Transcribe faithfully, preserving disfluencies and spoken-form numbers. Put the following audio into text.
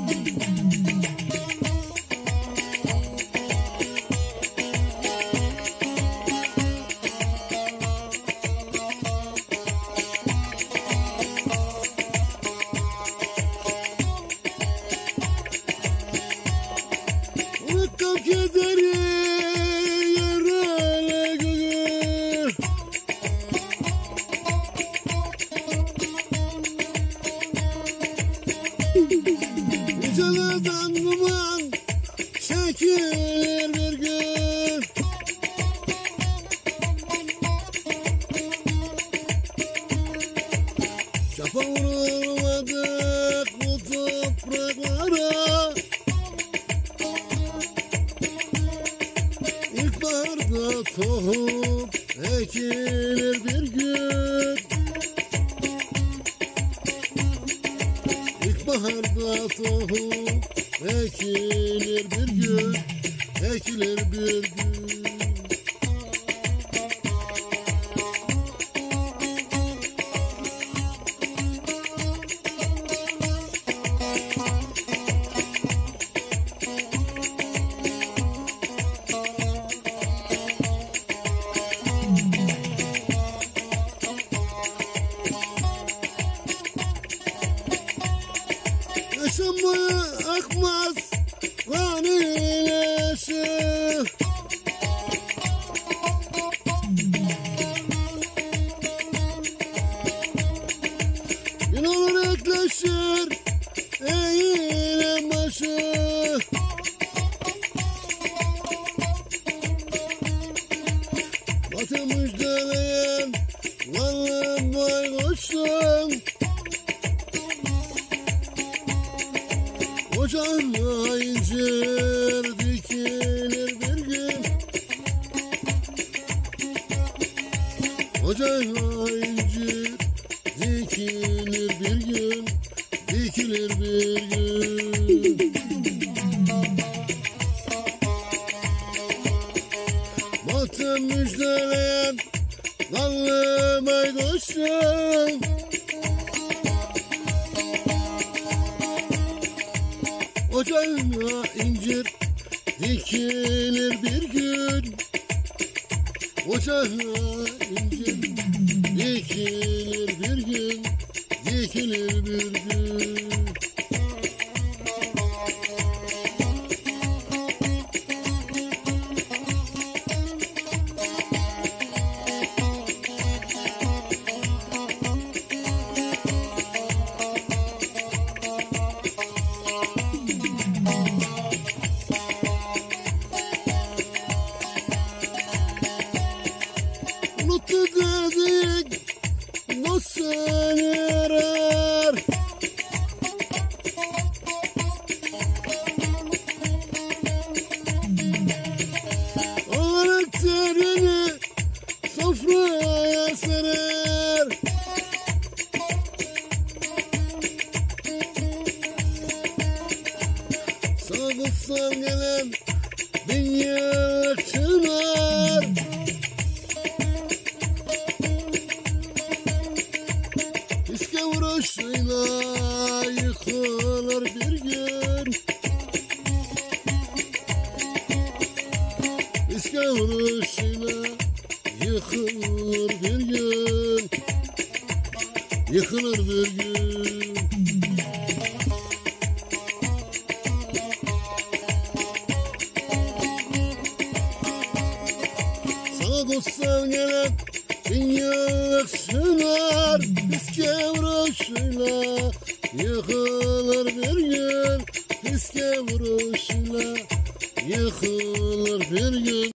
Unuttum kederi yaralı gönül. Yüceleden duman çekilir bir gün. Çapa vurulmadık bu topraklara. İlkbaharda tohum ekilir bir gün. İlkbaharda tohum ekilir bir gün. Ekilir bir gün. Yaşamaya akmaz kan ileşi. Gün olur ekleşir eğilen başı. Batı müjdeleyen varlığım baykoşum. Ocağına incir dikilir bir gün. Ocağına incir dikilir bir gün. Dikilir bir gün. Batı müjdeleyen dallı baykoşum. Ocağına incir dikilir bir gün. Ocağına incir dikilir bir gün. Dikilir bir gün. Unuttu dedik dost seni arar. Ağalık terini sofraya serer. Sağ kutsal gelen dünya çınar. İske vuruşuyla yıkılır bir gün. İske vuruşuyla yıkılır bir gün. Yıkılır bir gün. Sana dostlar gelen dünya çınar. İske vuruşuyla yıkılır bir gün. İske vuruşuyla yıkılır bir gün.